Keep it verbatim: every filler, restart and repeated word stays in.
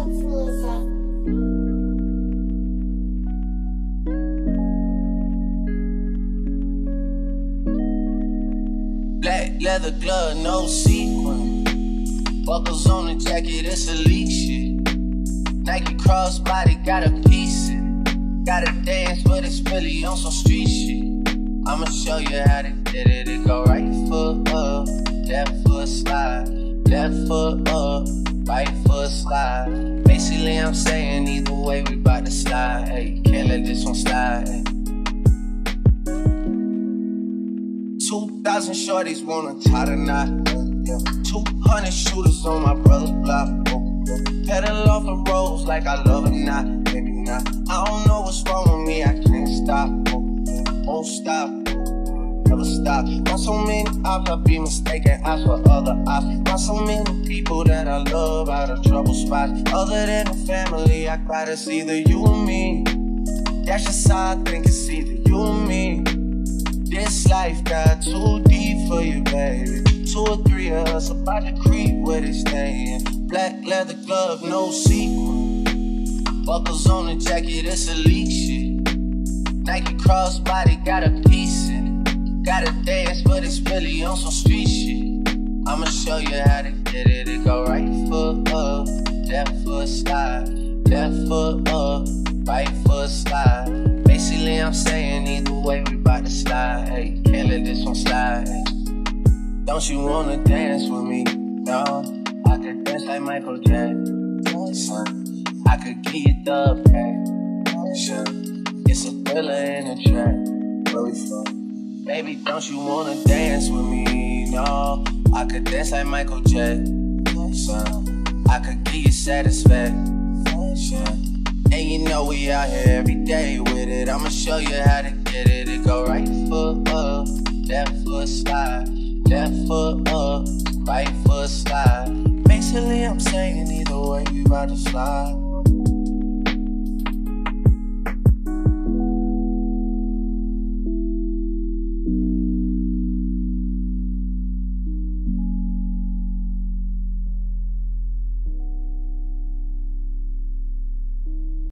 Black leather glove, no sequin. Buckles on the jacket, it's elite shit. Nike crossbody, got a piece in it. Gotta dance, but it's really on some street shit. I'ma show you how to get it. It go right foot up, left foot slide. Left foot up, right foot slide. Basically, I'm saying either way, we bout to slide. Hey, can't let this one slide. Hey. Two thousand shorties wanna tie the knot. Yeah. Two hundred shooters on my brother's block. Oh, yeah. Pedal off the roads like I love it not, maybe not. I don't know what's wrong with me, I can't stop. Oh, yeah. Won't stop. Never stop. Not so many ops, I be mistaken ops for other ops. Not so many people that I love out of trouble spots. Other than the family, I cry to see either you or me. That's just how I think it's either you or me. This life got too deep for you, baby. Two or three of us about to creep where they staying. Black leather glove, no sequin. Buckles on the jacket, it's elite shit. Nike crossbody, got a piece in it. Gotta dance, but it's really on some street shit. I'ma show you how to get it. It go right foot up, left foot slide. Left foot up, right foot slide. Basically, I'm saying either way, we bout to slide. Hey, can't let this one slide. Hey. Don't you wanna dance with me? No, I could dance like Michael Jackson. I could give you the passion. It's a thriller in a track. Where we from? Baby, don't you wanna dance with me? No, I could dance like Michael Jackson. I could give you satisfaction. And you know we out here every day with it. I'ma show you how to get it. It go right foot up, left foot slide. Left foot up, right foot slide. Basically, I'm saying either way, we bout to slide.